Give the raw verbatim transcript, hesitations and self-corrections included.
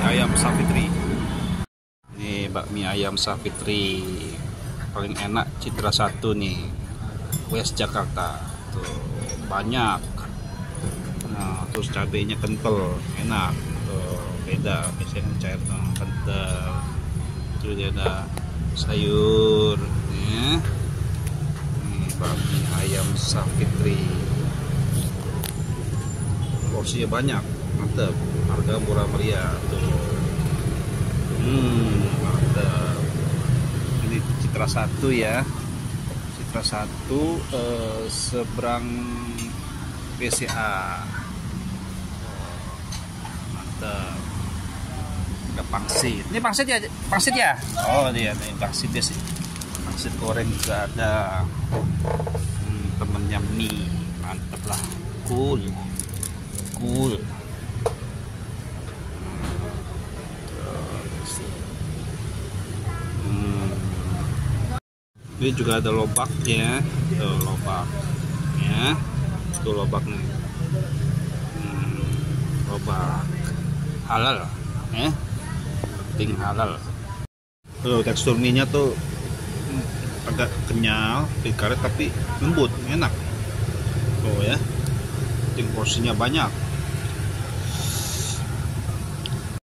ayam Safitri. Ini bakmi ayam Safitri paling enak Citra Satu nih, West Jakarta. Tuh banyak. Nah, terus cabenya kental, enak. Tuh beda, biasanya cair tuh kental. Terus dia ada sayur, ya. Ini bakmi ayam Safitri. Porsinya banyak, mantap. Harga murah meriah tuh. Hmm, mantap. Ini Citra Satu ya. Citra Satu eh, seberang P C A. Mantap. Ada pangsit. Ini pangsit ya, pangsit ya. Oh dia, nih pangsit dia sih. Pangsit goreng juga ada. Hmm, temennya mie, mantap lah. Cool, cool. Hmm. Ini juga ada lobaknya, tuh lobak, ya, tuh lobak nih. Hmm, lobak halal, ya. Penting halal. Tuh tekstur mie-nya tuh agak kenyal, dikaret tapi lembut, enak. Tuh ya. Penting porsinya banyak.